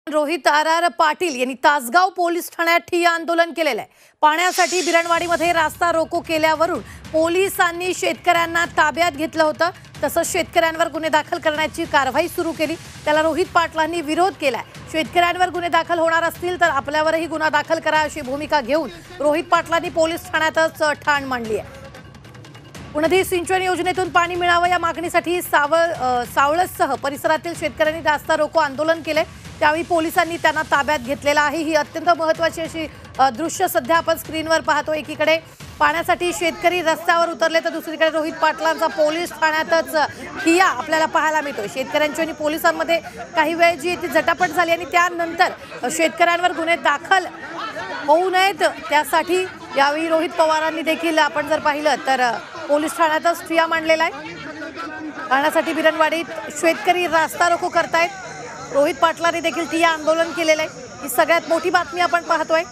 Rohit R Patil यांनी Tasgaon police ठाण्यात ठिय्या आंदोलन केलेलं आहे। पाण्यासाठी बिरणवाडीमध्ये रास्ता रोको केल्यावरून पोलिसांनी शेतकऱ्यांना ताब्यात घेतलं होतं। तसंच शेतकऱ्यांवर गुन्हे दाखल करण्याची कारवाई सुरू केली। त्याला रोहित पाटलांनी विरोध केलाय। शेतकऱ्यांवर गुन्हे दाखल होणार असतील तर आपल्यावरही गुन्हा दाखल करा अशी भूमिका घेऊन रोहित पाटलांनी पोलीस ठाण्यातच ठाण मांडली आहे। पुणे सिंचन योजनेतून पाणी मिळावं या मागणीसाठी सावळससह परिसरातील शेतकऱ्यांनी रास्ता रोको आंदोलन केले। त्यावेळी पोलिसांनी त्यांना ताब्यात घेतलेला आहे। ही अत्यंत महत्त्वाची अशी दृश्य सध्या आपण स्क्रीनवर पाहतो। एकीकडे पाण्यासाठी शेतकरी रस्त्यावर उतरले तर दुसरीकडे रोहित पाटलांचा पोलीस ठाण्यातच ठिय्या आपल्याला पाहायला मिळतोय। शेतकऱ्यांची आणि पोलिसांमध्ये काही वेळ जी ती झटापट झाली आणि त्यानंतर शेतकऱ्यांवर गुन्हे दाखल होऊ नयेत त्यासाठी यावेळी रोहित पवारांनी देखील आपण जर पाहिलं तर पोलीस ठाण्यातच ठिय्या मांडलेला आहे। पाण्यासाठी बिरणवाडीत शेतकरी रास्ता रोको करतायत। रोहित पाटलांनी देखील ठिय्या आंदोलन केलेलं आहे। ही सगळ्यात मोठी बातमी आपण पाहतोय।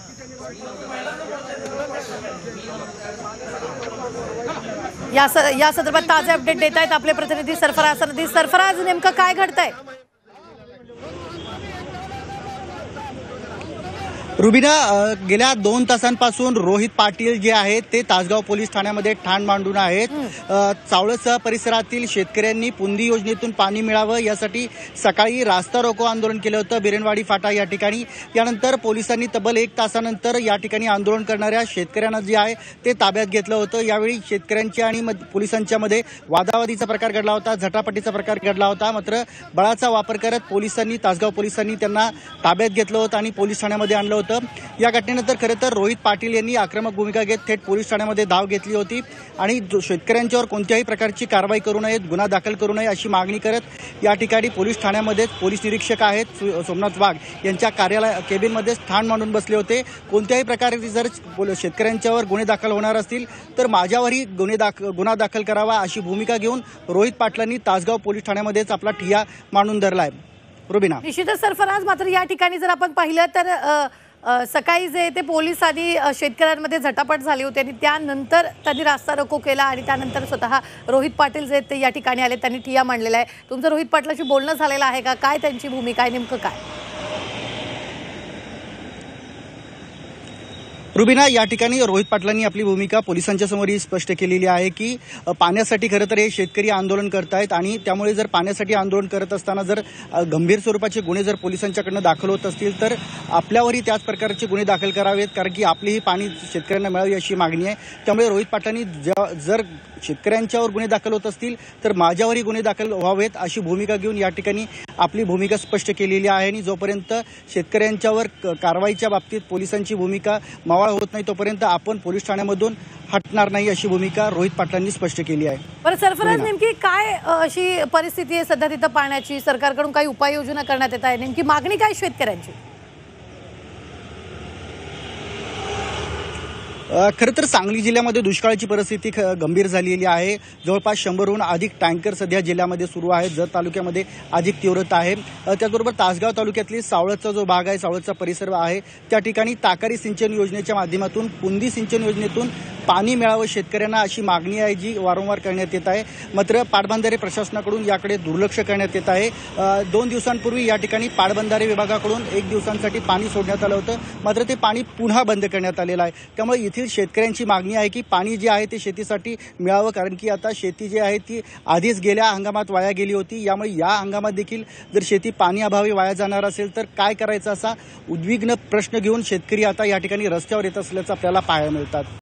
या संदर्भात ताजे अपडेट देत आहेत आपले प्रतिनिधी सरफराज सनदी। सरफराज, नेमकं काय घडतंय? रुबीना, गेल्या 2 तासांपासून रोहित पाटील जे आहेत ते तासगाव पोलीस ठाण्यामध्ये ठाण मांडून आहेत। सावळसह परिसरातील शेतकऱ्यांनी पुंदी योजनेतून पाणी मिळावं यासाठी सकाळी रास्ता रोको आंदोलन केलं होतं बिरणवाडी फाटा या ठिकाणी। यानंतर पोलिसांनी तब्बल 1 तासानंतर या ठिकाणी आंदोलन करणाऱ्या शेतकऱ्यांना जे आहे ते ताब्यात घेतलं होतं। यावेळी शेतकऱ्यांच्या आणि पोलिसांच्या मध्ये वादावादीचा प्रकार घडला होता, झटापटीचा प्रकार घडला होता। मात्र बळाचा वापर करत तासगाव पोलिसांनी त्यांना ताब्यात घेतलं होतं आणि पोलीस ठाण्यामध्ये आणलं होतं। या घटनेनंतर खरं तर रोहित पाटील यांनी आक्रमक भूमिका घेत थेट पोलीस ठाण्यामध्ये धाव घेतली होती आणि शेतकऱ्यांच्यावर कोणत्याही प्रकारची कारवाई करू नये, गुन्हा दाखल करू नये अशी मागणी करत या ठिकाणी पोलीस ठाण्यामध्ये पोलीस निरीक्षक आहेत सोमनाथ वाघ यांच्या केबिनमध्ये ठाण मांडून बसले होते। कोणत्याही प्रकारे जर शेतकऱ्यांच्यावर गुन्हे दाखल होणार असतील तर माझ्यावरही गुन्हा दाखल करावा अशी भूमिका घेऊन रोहित पाटलांनी तासगाव पोलीस ठाण्यामध्येच आपला ठिय्या मांडून धरलाय। रुबीना, निश्चितच सरफराज, मात्र या ठिकाणी जर आपण पाहिलं तर सकाळी जे ते पोलीस आणि शेतकऱ्यांमध्ये झटापट झाली होती आणि त्यानंतर त्यांनी रास्ता रोको केला आणि त्यानंतर स्वतः रोहित पाटील जे ते या ठिकाणी आले, त्यांनी ठिय्या मांडलेला आहे। तुमचं रोहित पाटलाशी बोलणं झालेलं आहे का? काय त्यांची भूमिका आहे, नेमकं काय? रुबीना, या ठिकाणी रोहित पाटलांनी आपली भूमिका पोलिसांच्या समोरही स्पष्ट केलेली आहे की पाण्यासाठी खरं तर हे शेतकरी आंदोलन करतायत आणि त्यामुळे जर पाण्यासाठी आंदोलन करत असताना जर गंभीर स्वरूपाचे गुन्हे जर पोलिसांच्याकडनं दाखल होत असतील तर आपल्यावरही त्याच प्रकारचे गुन्हे दाखल करावेत, कारण की आपलीही पाणी शेतकऱ्यांना मिळावी अशी मागणी आहे। त्यामुळे रोहित पाटलांनी जर शेतकऱ्यांच्यावर गुन्हे दाखल होत असतील तर माझ्यावरही गुन्हे दाखल व्हावेत अशी भूमिका घेऊन या ठिकाणी आपली भूमिका स्पष्ट केलेली आहे। आणि जोपर्यंत शेतकऱ्यांच्यावर कारवाईच्या बाबतीत पोलिसांची भूमिका मावळ होत नाही तोपर्यंत आपण पोलीस ठाण्यामधून हटणार नाही अशी भूमिका रोहित पाटलांनी स्पष्ट केली आहे। बरं सरफराज, नेमकी काय अशी परिस्थिती आहे सध्या तिथं पाण्याची? सरकारकडून काही उपाययोजना करण्यात येत आहे? नेमकी मागणी काय शेतकऱ्यांची? खरं तर सांगली जिल्ह्यामध्ये दुष्काळाची परिस्थिती गंभीर झालेली आहे। जवळपास 100हून अधिक टँकर सध्या जिल्ह्यामध्ये सुरू आहेत। जत तालुक्यामध्ये अधिक तीव्रता आहे। त्याचबरोबर तासगाव तालुक्यातली सावळचा जो भाग आहे, सावळचा परिसर आहे, त्या ठिकाणी ताकारी सिंचन योजनेच्या माध्यमातून पुंदी सिंचन योजनेतून पाणी मिळावं शेतकऱ्यांना अशी मागणी आहे जी वारंवार करण्यात येत आहे। मात्र पाटबंधारे प्रशासनाकडून याकडे दुर्लक्ष करण्यात येत आहे। 2 दिवसांपूर्वी या ठिकाणी पाटबंधारे विभागाकडून 1 दिवसांसाठी पाणी सोडण्यात आलं होतं, मात्र ते पाणी पुन्हा बंद करण्यात आलेलं आहे। त्यामुळे येथील शेतकऱ्यांची मागणी आहे की पाणी जे आहे ते शेतीसाठी मिळावं, कारण की आता शेती जी आहे ती आधीच गेल्या हंगामात वाया गेली होती। यामुळे या हंगामात देखील जर शेती पाणी अभावी वाया जाणार असेल तर काय करायचं असा उद्विग्न प्रश्न घेऊन शेतकरी आता या ठिकाणी रस्त्यावर येत असल्याचं आपल्याला पाहायला मिळतात।